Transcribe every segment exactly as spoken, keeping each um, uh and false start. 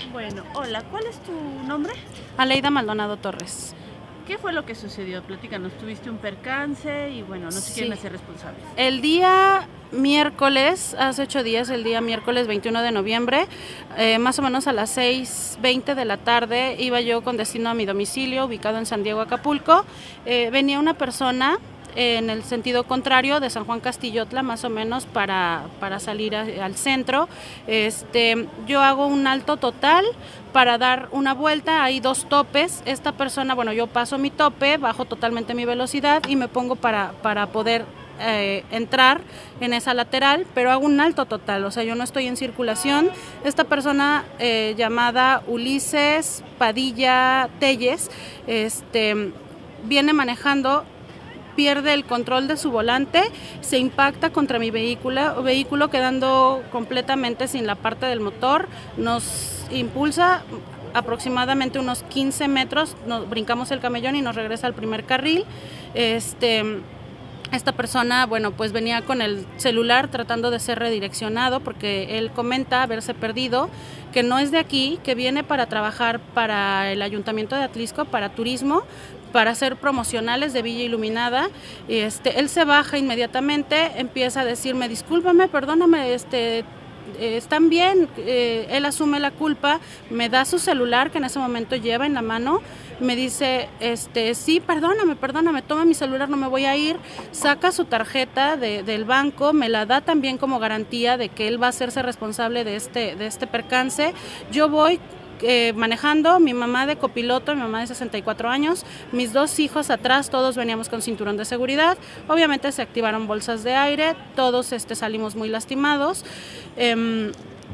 Bueno, hola, ¿cuál es tu nombre? Aleida Maldonado Torres. ¿Qué fue lo que sucedió? Platícanos, tuviste un percance y bueno, no se Sí. quieren hacer responsables. El día miércoles, hace ocho días, el día miércoles veintiuno de noviembre, eh, más o menos a las seis veinte de la tarde, iba yo con destino a mi domicilio, ubicado en San Diego, Acapulco. Eh, venía una persona en el sentido contrario de San Juan Castillotla, más o menos para, para salir a, al centro. Este, yo hago un alto total para dar una vuelta, hay dos topes. Esta persona, bueno, yo paso mi tope, bajo totalmente mi velocidad y me pongo para, para poder eh, entrar en esa lateral, pero hago un alto total, o sea, yo no estoy en circulación. Esta persona eh, llamada Ulises Padilla Telles, este, viene manejando, pierde el control de su volante, se impacta contra mi vehículo, vehículo quedando completamente sin la parte del motor, nos impulsa aproximadamente unos quince metros, nos brincamos el camellón y nos regresa al primer carril. Este, esta persona, bueno, pues venía con el celular tratando de ser redireccionado porque él comenta haberse perdido, que no es de aquí, que viene para trabajar para el Ayuntamiento de Atlisco, para turismo, para hacer promocionales de Villa Iluminada. Este, él se baja inmediatamente, empieza a decirme, discúlpame, perdóname, este, eh, están bien, eh, él asume la culpa, me da su celular que en ese momento lleva en la mano, me dice, este, sí, perdóname, perdóname, toma mi celular, no me voy a ir, saca su tarjeta de, del banco, me la da también como garantía de que él va a hacerse responsable de este, de este percance. Yo voy Eh, manejando, mi mamá de copiloto, mi mamá de sesenta y cuatro años, mis dos hijos atrás, todos veníamos con cinturón de seguridad, obviamente se activaron bolsas de aire, todos este, salimos muy lastimados. Eh,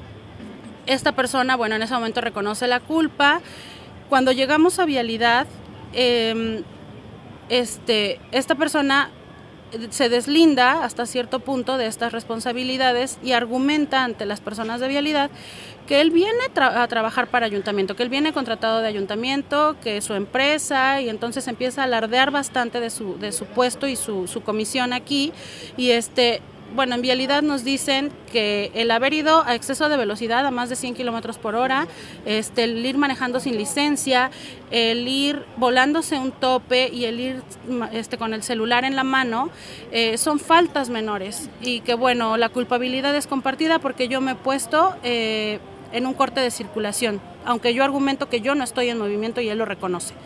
esta persona, bueno, en ese momento reconoce la culpa. Cuando llegamos a vialidad, eh, este, esta persona se deslinda hasta cierto punto de estas responsabilidades y argumenta ante las personas de vialidad que él viene tra a trabajar para ayuntamiento, que él viene contratado de ayuntamiento, que es su empresa, y entonces empieza a alardear bastante de su, de su puesto y su, su comisión aquí. Y este, bueno, en vialidad nos dicen que el haber ido a exceso de velocidad a más de cien kilómetros por hora, este, el ir manejando sin licencia, el ir volándose un tope y el ir este, con el celular en la mano, eh, son faltas menores y que bueno, la culpabilidad es compartida porque yo me he puesto eh, en un corte de circulación, aunque yo argumento que yo no estoy en movimiento y él lo reconoce.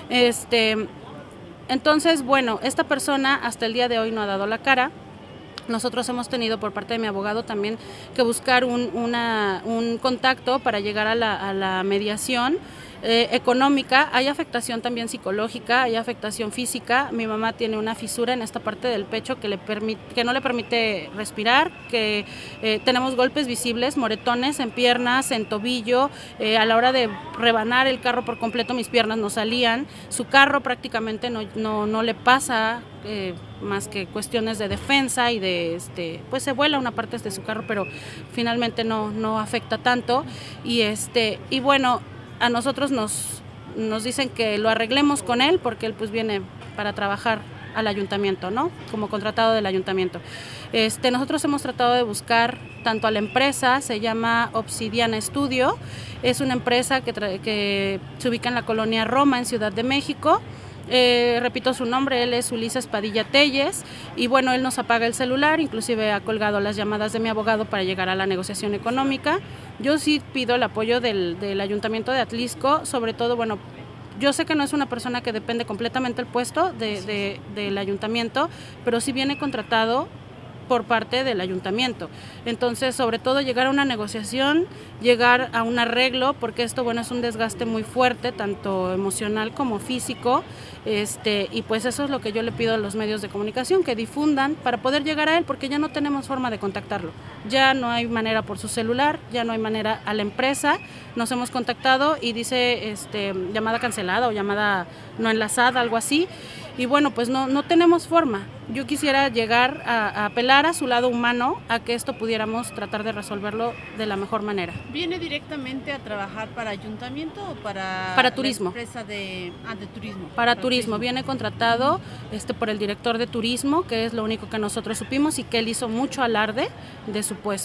Este, entonces, bueno, esta persona hasta el día de hoy no ha dado la cara. Nosotros hemos tenido por parte de mi abogado también que buscar un, una, un contacto para llegar a la, a la mediación eh, económica. Hay afectación también psicológica, hay afectación física. Mi mamá tiene una fisura en esta parte del pecho que, le permite, que no le permite respirar, que eh, tenemos golpes visibles, moretones en piernas, en tobillo. Eh, a la hora de rebanar el carro por completo mis piernas no salían. Su carro prácticamente no, no, no le pasa Eh, más que cuestiones de defensa y de, este, pues se vuela una parte de su carro, pero finalmente no, no afecta tanto. Y, este, y bueno, a nosotros nos, nos dicen que lo arreglemos con él porque él pues viene para trabajar al ayuntamiento, ¿no? Como contratado del ayuntamiento. Este, nosotros hemos tratado de buscar tanto a la empresa, se llama Obsidiana Studio, es una empresa que, que se ubica en la colonia Roma, en Ciudad de México. Eh, repito su nombre, él es Ulises Padilla Telles y bueno, él nos apaga el celular, inclusive ha colgado las llamadas de mi abogado para llegar a la negociación económica. Yo sí pido el apoyo del, del Ayuntamiento de Atlisco, sobre todo, bueno, yo sé que no es una persona que depende completamente del puesto de, de, del ayuntamiento, pero sí viene contratado por parte del ayuntamiento. Entonces, sobre todo llegar a una negociación, llegar a un arreglo, porque esto, bueno, es un desgaste muy fuerte, tanto emocional como físico, este, y pues eso es lo que yo le pido a los medios de comunicación, que difundan para poder llegar a él, porque ya no tenemos forma de contactarlo. Ya no hay manera por su celular, ya no hay manera a la empresa, nos hemos contactado y dice este, llamada cancelada o llamada no enlazada, algo así, y bueno, pues no, no tenemos forma. Yo quisiera llegar a, a apelar a su lado humano a que esto pudiéramos tratar de resolverlo de la mejor manera. ¿Viene directamente a trabajar para ayuntamiento o para, para turismo? La empresa de, ah, de turismo. Para, para turismo. turismo, viene contratado este, por el director de turismo, que es lo único que nosotros supimos y que él hizo mucho alarde de su puesto.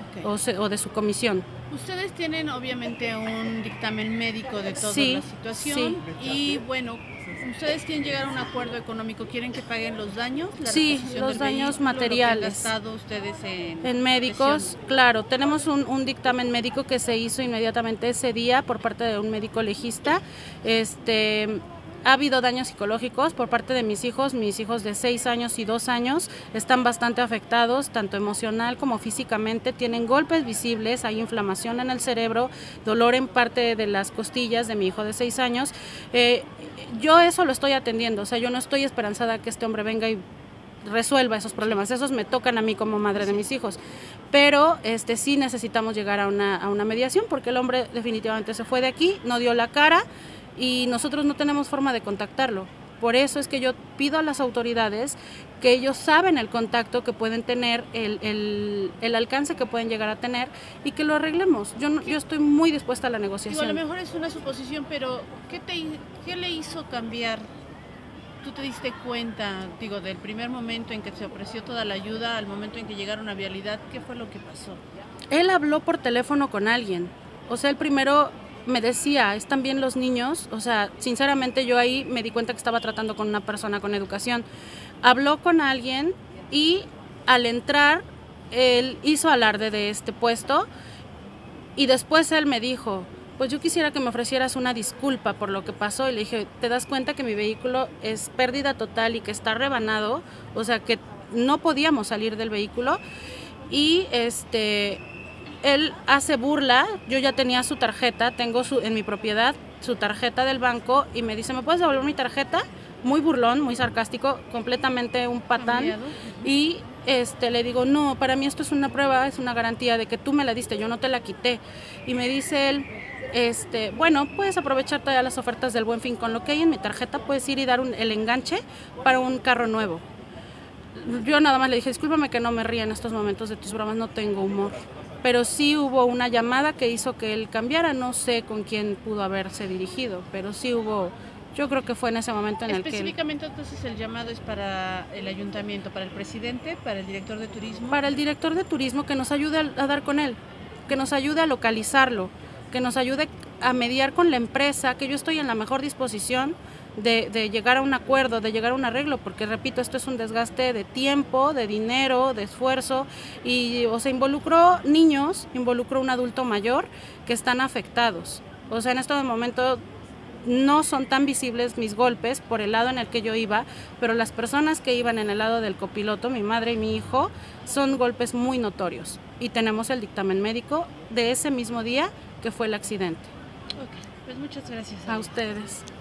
Okay. o, se, o de su comisión. Ustedes tienen obviamente un dictamen médico de toda Sí, la situación sí. y bueno, ustedes quieren llegar a un acuerdo económico, quieren que paguen los daños, la Sí, reposición los del daños vehículo, materiales. lo que han gastado ustedes en, En médicos, sesión. claro, tenemos un, un dictamen médico que se hizo inmediatamente ese día por parte de un médico legista. Este, ha habido daños psicológicos por parte de mis hijos, mis hijos de seis años y dos años están bastante afectados, tanto emocional como físicamente, tienen golpes visibles, hay inflamación en el cerebro, dolor en parte de las costillas de mi hijo de seis años. Eh, yo eso lo estoy atendiendo, o sea, yo no estoy esperanzada que este hombre venga y resuelva esos problemas, esos me tocan a mí como madre de mis hijos, pero este sí necesitamos llegar a una, a una mediación porque el hombre definitivamente se fue de aquí, no dio la cara y nosotros no tenemos forma de contactarlo. Por eso es que yo pido a las autoridades que ellos saben el contacto que pueden tener, el, el, el alcance que pueden llegar a tener y que lo arreglemos. Yo, no, yo estoy muy dispuesta a la negociación. Digo, a lo mejor es una suposición, pero ¿qué, te, qué le hizo cambiar? ¿Tú te diste cuenta, digo, del primer momento en que se ofreció toda la ayuda al momento en que llegaron a Vialidad? ¿Qué fue lo que pasó? Él habló por teléfono con alguien. O sea, el primero me decía, ¿están bien los niños? O sea, sinceramente yo ahí me di cuenta que estaba tratando con una persona con educación. Habló con alguien y al entrar, él hizo alarde de este puesto y después él me dijo, pues yo quisiera que me ofrecieras una disculpa por lo que pasó. Y le dije, ¿te das cuenta que mi vehículo es pérdida total y que está rebanado? O sea, que no podíamos salir del vehículo. Y este... él hace burla, yo ya tenía su tarjeta, tengo su, en mi propiedad su tarjeta del banco y me dice, ¿me puedes devolver mi tarjeta? Muy burlón, muy sarcástico, completamente un patán. Uh-huh. Y este, le digo, no, para mí esto es una prueba, es una garantía de que tú me la diste, yo no te la quité. Y me dice él, este, bueno, puedes aprovechar todas las ofertas del Buen Fin, con lo que hay en mi tarjeta puedes ir y dar un, el enganche para un carro nuevo. Yo nada más le dije, discúlpame que no me ría en estos momentos de tus bromas, no tengo humor. Pero sí hubo una llamada que hizo que él cambiara, no sé con quién pudo haberse dirigido, pero sí hubo, yo creo que fue en ese momento en el que... Específicamente entonces el llamado es para el ayuntamiento, para el presidente, para el director de turismo. Para el director de turismo que nos ayude a, a dar con él, que nos ayude a localizarlo, que nos ayude a mediar con la empresa, que yo estoy en la mejor disposición de, de llegar a un acuerdo, de llegar a un arreglo, porque repito, esto es un desgaste de tiempo, de dinero, de esfuerzo, y o sea, involucró niños, involucró un adulto mayor que están afectados. O sea, en este momento no son tan visibles mis golpes por el lado en el que yo iba, pero las personas que iban en el lado del copiloto, mi madre y mi hijo, son golpes muy notorios. Y tenemos el dictamen médico de ese mismo día que fue el accidente. Ok, pues muchas gracias. A ustedes.